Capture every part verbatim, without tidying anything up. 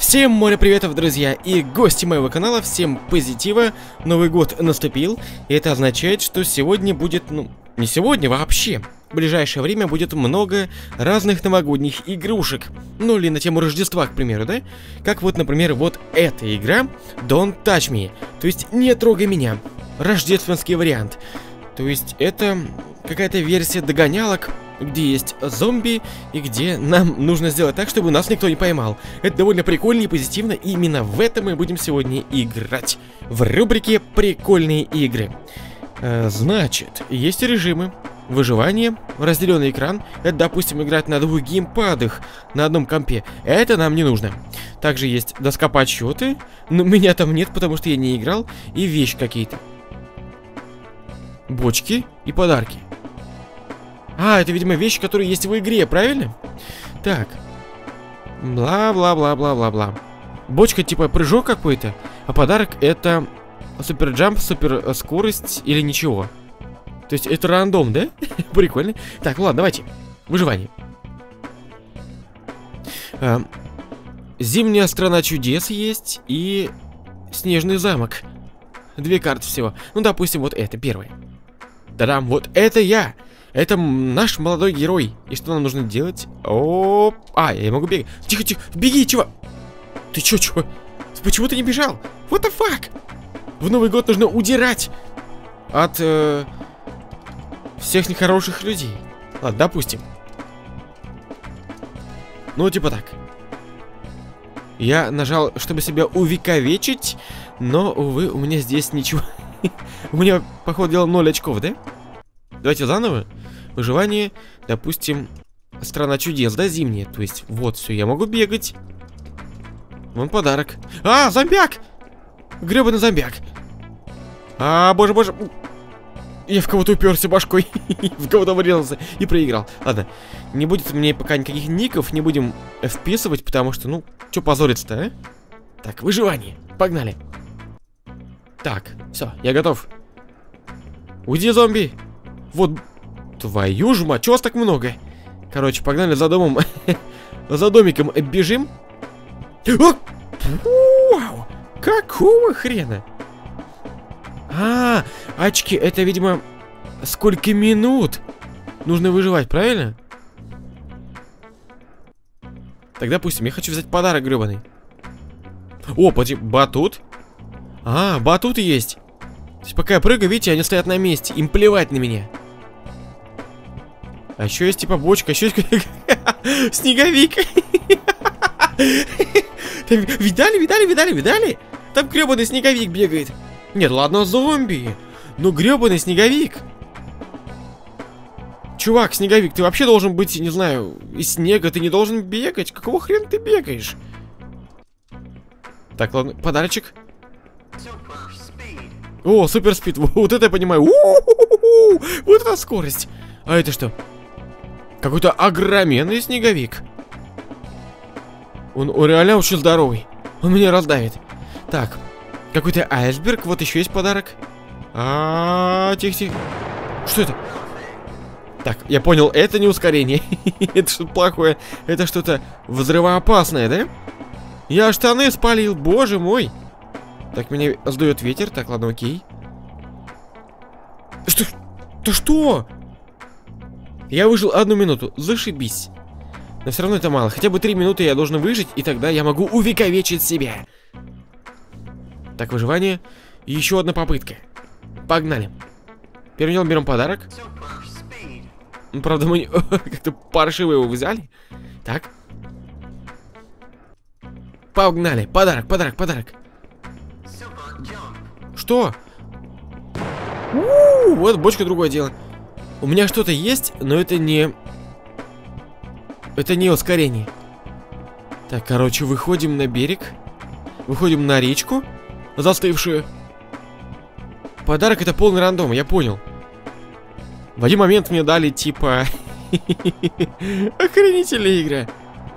Всем море приветов, друзья и гости моего канала, всем позитива. Новый год наступил, и это означает, что сегодня будет, ну, не сегодня вообще. В ближайшее время будет много разных новогодних игрушек. Ну или на тему Рождества, к примеру, да? Как вот, например, вот эта игра Don't Touch Me. То есть не трогай меня. Рождественский вариант. То есть это какая-то версия догонялок, где есть зомби и где нам нужно сделать так, чтобы нас никто не поймал. Это довольно прикольно и позитивно, и именно в это мы будем сегодня играть. В рубрике «Прикольные игры». Э, значит, есть режимы. Выживание, разделенный экран. Это, допустим, играть на двух геймпадах на одном компе. Это нам не нужно. Также есть доска подсчеты, но меня там нет, потому что я не играл. И вещи какие-то. Бочки и подарки. А, это, видимо, вещи, которые есть в игре, правильно? Так. Бла-бла-бла-бла-бла-бла. Бочка типа прыжок какой-то, а подарок это супер джамп, супер скорость или ничего. То есть это рандом, да? Прикольно. Так, ладно, давайте. Выживание. А, Зимняя страна чудес есть и снежный замок. Две карты всего. Ну, допустим, вот это первое. Да-дам, вот это я. Это наш молодой герой. И что нам нужно делать? Оп. А, я могу бегать. Тихо, тихо. Беги, чего? Ты чё, чего? Почему ты не бежал? What the fuck? В Новый год нужно удирать от э, всех нехороших людей. Ладно, допустим. Ну, типа так. Я нажал, чтобы себя увековечить, но, увы, у меня здесь ничего. У меня, походу, дела ноль очков, да? Давайте заново. Выживание, допустим, страна чудес, да, зимняя. То есть, вот, все, я могу бегать. Вон подарок. А, зомбяк! Гребаный зомбяк. А, боже, боже. Я в кого-то уперся башкой. В кого-то врезался и проиграл. Ладно, не будет мне пока никаких ников. Не будем вписывать, потому что, ну, что позориться-то, а? Так, выживание. Погнали. Так, все, я готов. Уйди, зомби. Вот, твою ж мать, чего вас так много? Короче, погнали за домом. За домиком бежим. Вау! Какого хрена? А, очки, это, видимо, сколько минут нужно выживать, правильно? Тогда, допустим, я хочу взять подарок гребаный. О, подожди, батут? А, батут есть. То есть, пока я прыгаю, видите, они стоят на месте. Им плевать на меня. А еще есть типа бочка, еще есть снеговик. Видали, видали, видали, видали? Там гребаный снеговик бегает. Нет, ладно, зомби. Но гребаный снеговик. Чувак, снеговик, ты вообще должен быть, не знаю, из снега. Ты не должен бегать. Какого хрена ты бегаешь? Так, ладно, подарочек. О, супер спид. Вот это я понимаю. У-у-у-у-у! Вот это скорость. А это что? Какой-то огроменный снеговик. Он, он реально очень здоровый. Он меня раздавит. Так, какой-то айсберг. Вот еще есть подарок. А, тихо-тихо. Что это? Так, я понял, это не ускорение. Это что-то плохое. Это что-то взрывоопасное, да? Я штаны спалил, боже мой. Так, меня сдует ветер. Так, ладно, окей. Что? Да что? Я выжил одну минуту. Зашибись. Но все равно это мало. Хотя бы три минуты я должен выжить, и тогда я могу увековечить себя. Так, выживание. Еще одна попытка. Погнали. Первым делом берем подарок. Ну, правда, мы как-то паршиво его взяли. Так. Погнали. Подарок, подарок, подарок. Что? У-у-у, вот бочка, другое дело. У меня что-то есть, но это не... Это не ускорение. Так, короче, выходим на берег. Выходим на речку, застывшую. Подарок это полный рандом, я понял. В один момент мне дали типа... Охренительная игра.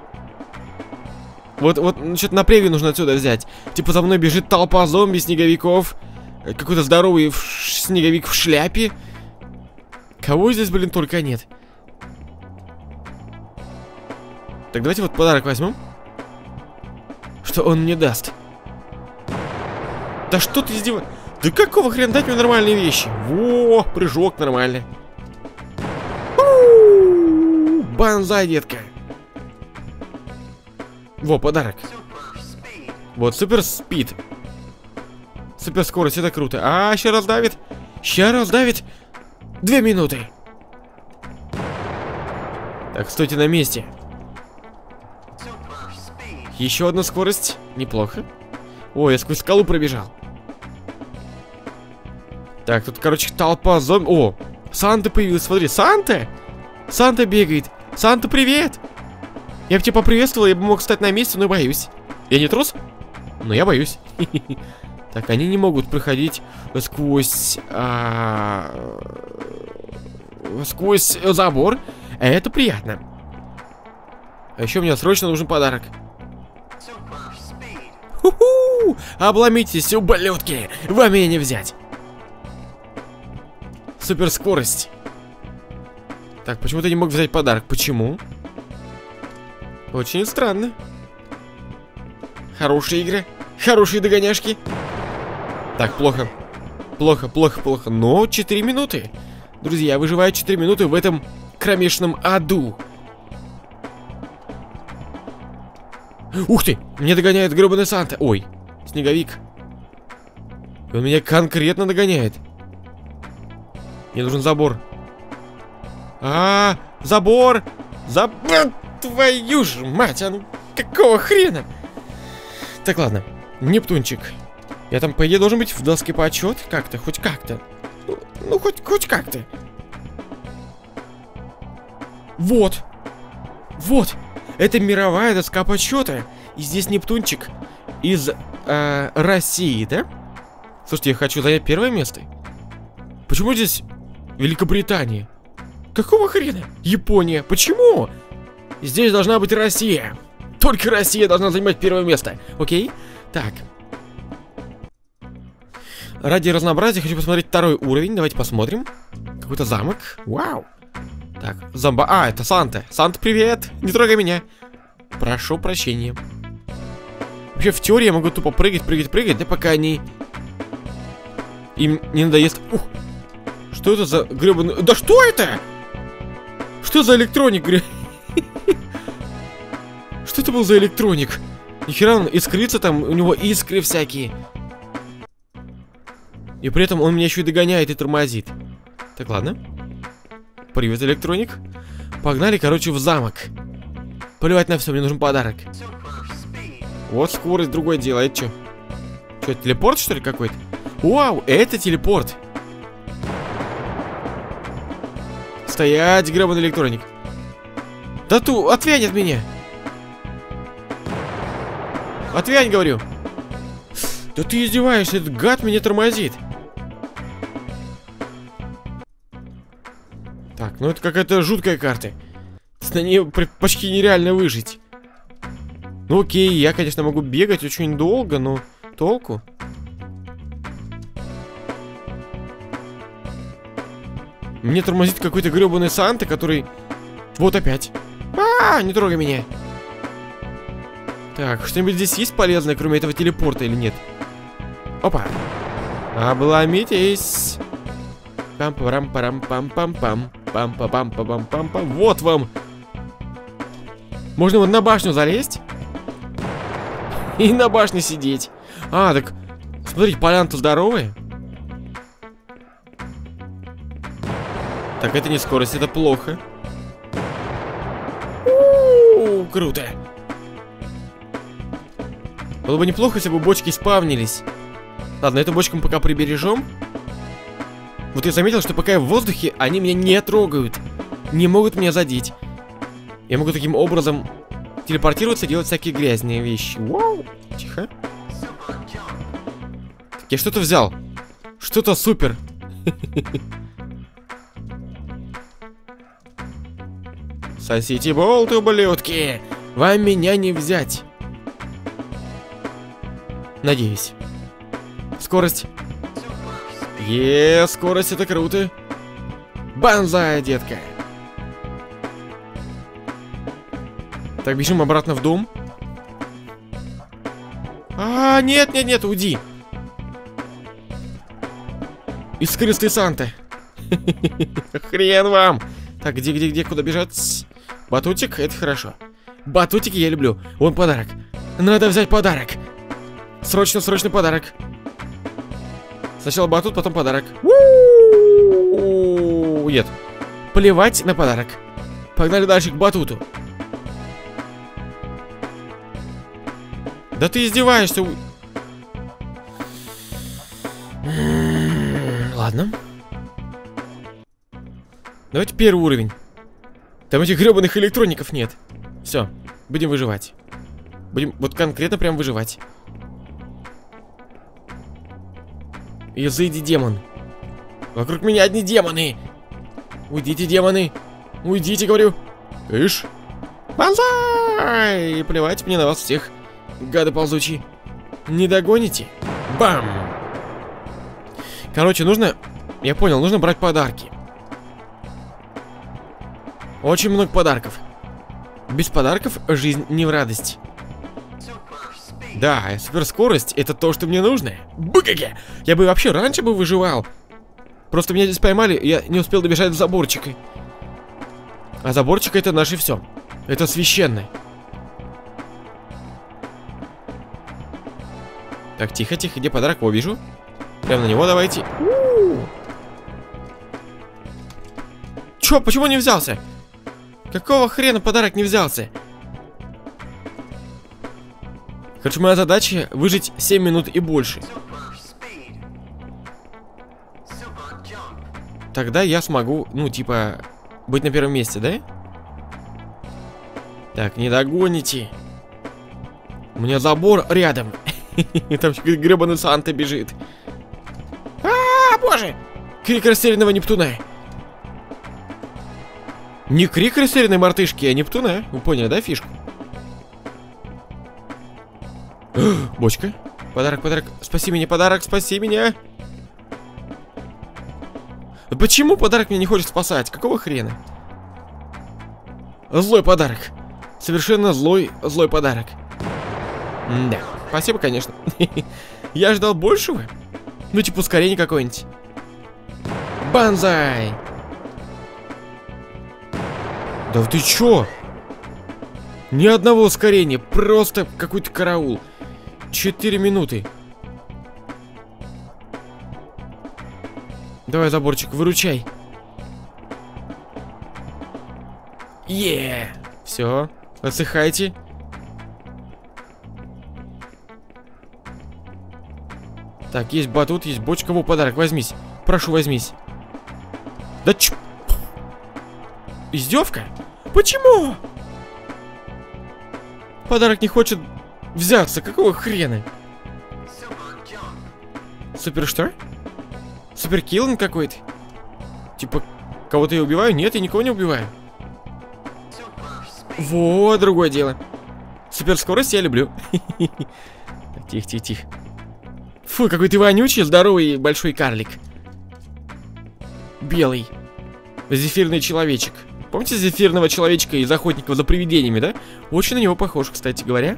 Вот, вот, что-то на превью нужно отсюда взять. Типа за мной бежит толпа зомби, снеговиков. Какой-то здоровый снеговик в шляпе. Кого здесь, блин, только нет. Так, давайте вот подарок возьмем. Что что он мне даст. Да что ты издеваешься? Да какого хрена, дать мне нормальные вещи? Во, прыжок нормальный. Банзай, детка. Во, подарок. Вот, супер спид. Супер скорость, это круто. А, сейчас раздавит. Сейчас раздавит. Две минуты. Так, стойте на месте. Еще одна скорость. Неплохо. Ой, я сквозь скалу пробежал. Так, тут, короче, толпа зомби. О, Санта появилась, смотри, Санта! Санта бегает. Санта, привет! Я бы тебя поприветствовал, я бы мог встать на месте, но боюсь. Я не трус, но я боюсь. Так, они не могут проходить сквозь... А... Сквозь забор. Это приятно. А еще мне срочно нужен подарок. Ху-ху! Обломитесь, ублюдки! Вам меня не взять. Суперскорость. Так, почему ты не мог взять подарок? Почему? Очень странно. Хорошие игры. Хорошие догоняшки. Так, плохо. Плохо, плохо, плохо. Но четыре минуты. Друзья, выживаю четыре минуты в этом кромешном аду. Ух ты! Меня догоняет гребаный Санта. Ой, снеговик. Он меня конкретно догоняет. Мне нужен забор. А, -а, -а забор! Забор! Твою ж мать, а ну какого хрена? Так, ладно. Нептунчик. Я там, по идее, должен быть в доске почет. Как-то, хоть как-то. Ну, ну хоть, хоть как-то. Вот. Вот. Это мировая доска почета. И здесь Нептунчик из э, России, да? Слушайте, я хочу занять первое место. Почему здесь Великобритания? Какого хрена? Япония. Почему? Здесь должна быть Россия. Только Россия должна занимать первое место. Окей? Так. Ради разнообразия хочу посмотреть второй уровень. Давайте посмотрим. Какой-то замок. Вау. Так, зомба... А, это Санта. Санта, привет. Не трогай меня. Прошу прощения. Вообще, в теории я могу тупо прыгать, прыгать, прыгать, да пока они... Им не надоест... Ух. Что это за гребаный... Да что это? Что за электроник, греб... Что это был за электроник? Нихера он искрится там, у него искры всякие. И при этом он меня еще и догоняет и тормозит. Так, ладно. Привет, электроник. Погнали, короче, в замок. Плевать на все, мне нужен подарок. Вот скорость, другое дело. Это что? Что, это телепорт, что ли, какой-то? Вау, это телепорт. Стоять, гребаный электроник. Да ту, отвянь от меня. Отвянь, говорю. Да ты издеваешься, этот гад меня тормозит. Так, ну это какая-то жуткая карта. На ней почти нереально выжить. Ну окей, я, конечно, могу бегать очень долго, но толку? Мне тормозит какой-то гребаный Санта, который... Вот опять. А, не трогай меня. Так, что-нибудь здесь есть полезное, кроме этого телепорта, или нет? Опа. Обломитесь. Пам-парам-парам-пам-пам-пам. Пам-па-пам-па-пам-пам-пам. Вот вам. Можно вот на башню залезть и на башне сидеть. А, так, смотрите, поляна-то здоровая. Так, это не скорость, это плохо. У-у-у, круто. Было бы неплохо, если бы бочки спавнились. Ладно, эту бочку мы пока прибережем. Вот я заметил, что пока я в воздухе, они меня не трогают. Не могут меня задеть. Я могу таким образом телепортироваться и делать всякие грязные вещи. Вау! Тихо. Так, я что-то взял. Что-то супер. Сосите болты, ублюдки! Вам меня не взять. Надеюсь. Скорость. Е, скорость, это круто. Банзай, детка. Так, бежим обратно в дом. А, нет, нет, нет, уйди. Искристый Санта. Хрен вам. Так, где, где, где, куда бежать? Батутик, это хорошо. Батутики я люблю. Вон подарок. Надо взять подарок. Срочно, срочно подарок. Сначала батут, потом подарок. У-у-у-у. Нет. Плевать на подарок. Погнали дальше к батуту. Да ты издеваешься. Ладно. Давайте первый уровень. Там этих гребаных электроников нет. Все, будем выживать. Будем вот конкретно прям выживать. Изыди, демон. Вокруг меня одни демоны. Уйдите, демоны. Уйдите, говорю. Ишь. Банзай! Плевать мне на вас всех, гады ползучие. Не догоните? Бам! Короче, нужно... Я понял, нужно брать подарки. Очень много подарков. Без подарков жизнь не в радость. Да, суперскорость — это то, что мне нужно. Быгаги! Я бы вообще раньше бы выживал. Просто меня здесь поймали, я не успел добежать до заборчика. А заборчик — это наше все. Это священное. Так, тихо, тихо, где подарок? О, вижу. Прямо на него давайте. У-у-у. Чё, почему не взялся? Какого хрена подарок не взялся? Короче, моя задача выжить семь минут и больше. Тогда я смогу, ну, типа, быть на первом месте, да? Так, не догоните. У меня забор рядом. Там гребаный Санта бежит. А, боже! Крик растерянного Нептуна. Не крик растерянной мартышки, а Нептуна. Вы поняли, да, фишку? Бочка. Подарок, подарок. Спаси меня, подарок, спаси меня. Почему подарок меня не хочет спасать? Какого хрена? Злой подарок. Совершенно злой, злой подарок. Да, спасибо, конечно. Я ждал большего. Ну, типа, ускорение какое-нибудь. Банзай! Да ты чё? Ни одного ускорения, просто какой-то караул. Четыре минуты. Давай, заборчик, выручай. Е, все, отдыхайте. Так, есть батут, есть бочка, во, подарок, возьмись. Прошу, возьмись. Да ч... Издевка? Почему? Подарок не хочет взяться, какого хрена? Супер что? Супер киллинг какой-то? Типа, кого-то я убиваю? Нет, я никого не убиваю. Вот, другое дело. Супер скорость я люблю. Тихо, тихо, тихо. Фу, какой ты вонючий, здоровый большой карлик. Белый. Зефирный человечек. Помните зефирного человечка из охотников за привидениями, да? Очень на него похож, кстати говоря.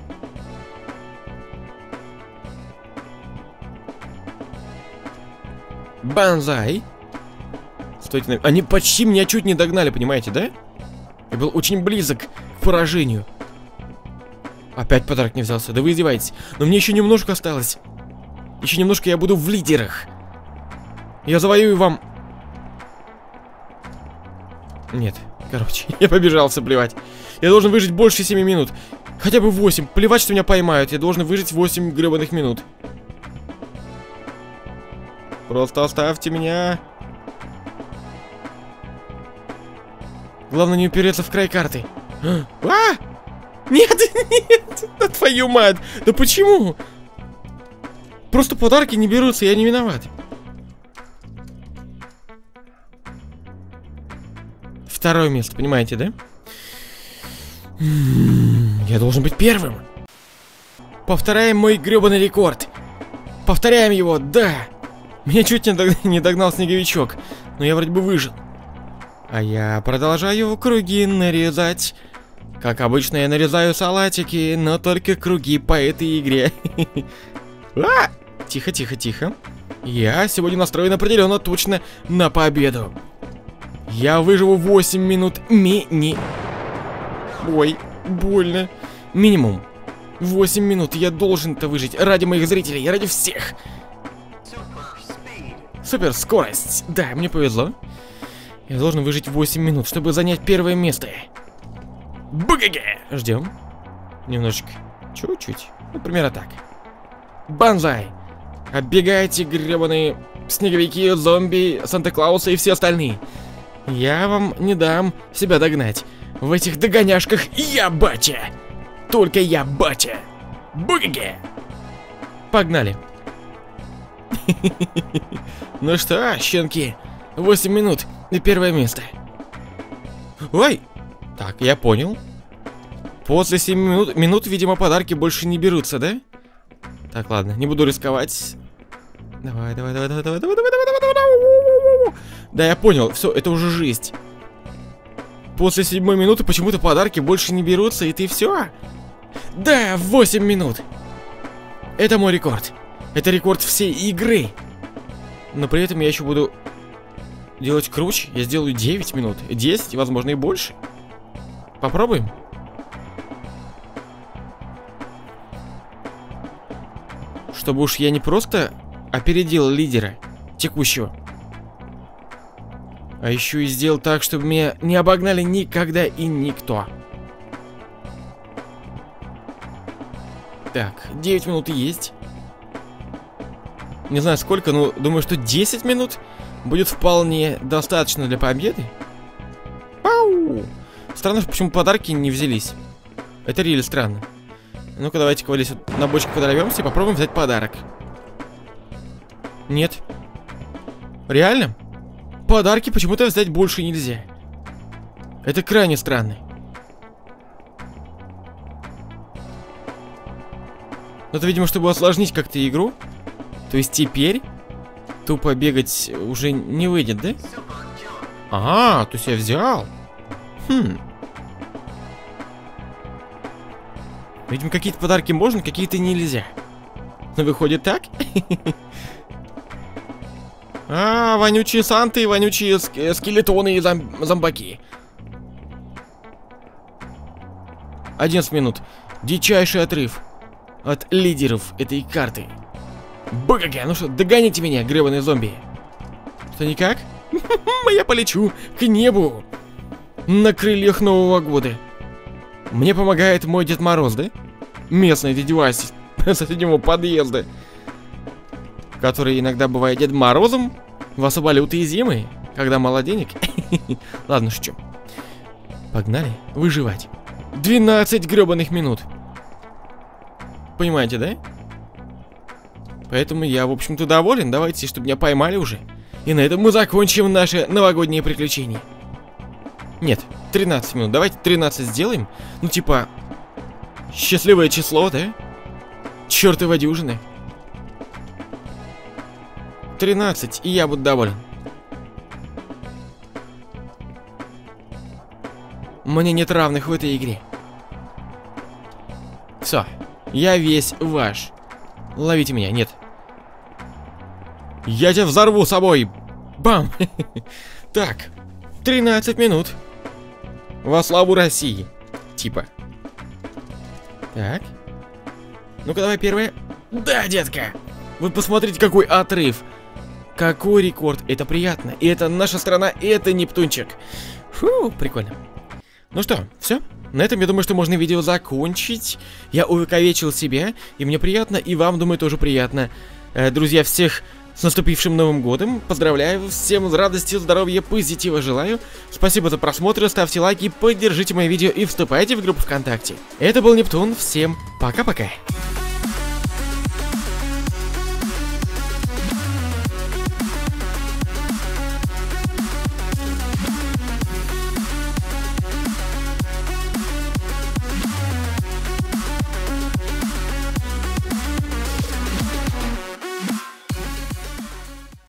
Банзай. Стойте, они почти меня чуть не догнали, понимаете, да? Я был очень близок к поражению. Опять подарок не взялся, да вы издеваетесь. Но мне еще немножко осталось. Еще немножко я буду в лидерах. Я завоюю вам... Нет, короче, я побежался, плевать. Я должен выжить больше семи минут. Хотя бы восемь, плевать, что меня поймают. Я должен выжить восемь гребаных минут. Просто оставьте меня. Главное не упереться в край карты. А! Нет, нет, да твою мать. Да почему? Просто подарки не берутся, я не виноват. Второе место, понимаете, да? Я должен быть первым. Повторяем мой гребаный рекорд. Повторяем его, да. Меня чуть не, дог... не догнал снеговичок, но я вроде бы выжил. А я продолжаю круги нарезать. Как обычно, я нарезаю салатики, но только круги по этой игре. А! Тихо, тихо, тихо. Я сегодня настроен определенно точно на победу. Я выживу восемь минут мини... Ой, больно. Минимум восемь минут я должен-то выжить ради моих зрителей, ради всех. Супер скорость. Да, мне повезло. Я должен выжить восемь минут, чтобы занять первое место. Бугаге! Ждем. Немножечко. Чуть-чуть. Ну, примерно так. Банзай! Оббегайте, гребаные снеговики, зомби, Санта-Клауса и все остальные. Я вам не дам себя догнать. В этих догоняшках я батя. Только я батя. Бугаге! Погнали. Ну что, щенки, восемь минут и первое место. Ой! Так, я понял. После семи минут, минут, видимо, подарки больше не берутся, да? Так, ладно, не буду рисковать. Давай, давай, давай, давай, давай, давай, давай, давай, давай, давай. Да, я понял, все, это уже жесть. После седьмой минуты почему-то подарки больше не берутся, и ты все. Да, восемь минут. Это мой рекорд. Это рекорд всей игры. Но при этом я еще буду делать круче. Я сделаю девять минут, десять, возможно, и больше. Попробуем. Чтобы уж я не просто опередил лидера текущего, а еще и сделал так, чтобы меня не обогнали никогда и никто. Так, девять минут есть. Не знаю сколько, но думаю, что десять минут будет вполне достаточно для победы. Пау! Странно, почему подарки не взялись. Это реально странно. Ну-ка, давайте-ка вот здесь вот на бочке подорвемся и попробуем взять подарок. Нет. Реально? Подарки почему-то взять больше нельзя. Это крайне странно. Это, видимо, чтобы осложнить как-то игру. То есть теперь тупо бегать уже не выйдет, да? А, то есть я взял. Хм. Видимо, какие-то подарки можно, какие-то нельзя. Но выходит так? А, вонючие санты, вонючие скелетоны и зомбаки. одиннадцать минут. Дичайший отрыв от лидеров этой карты. Бугаге, ну что, догоните меня, гребаные зомби. Что, никак? Я полечу к небу на крыльях Нового года. Мне помогает мой Дед Мороз, да? Местный дядьвась с соседнего подъезда, который иногда бывает Дедом Морозом в особо лютые зимы, когда мало денег. Ладно, шучу. Погнали выживать. двенадцать гребаных минут. Понимаете, да? Поэтому я, в общем-то, доволен. Давайте, чтобы меня поймали уже. И на этом мы закончим наше новогоднее приключение. Нет, тринадцать минут. Давайте тринадцать сделаем. Ну, типа, счастливое число, да? Чёртова дюжина. тринадцать, и я буду доволен. Мне нет равных в этой игре. Все, я весь ваш. Ловите меня, нет. Я тебя взорву собой. Бам. Так, тринадцать минут. Во славу России. Типа. Так. Ну-ка, давай первое. Да, детка. Вы посмотрите, какой отрыв. Какой рекорд. Это приятно. И это наша страна, и это Нептунчик. Фу, прикольно. Ну что, все? На этом, я думаю, что можно видео закончить. Я увековечил себя, и мне приятно, и вам, думаю, тоже приятно. э, Друзья, всех с наступившим Новым Годом. Поздравляю, всем радости, здоровья, позитива желаю. Спасибо за просмотр, ставьте лайки, поддержите мои видео и вступайте в группу ВКонтакте. Это был Нептун, всем пока-пока.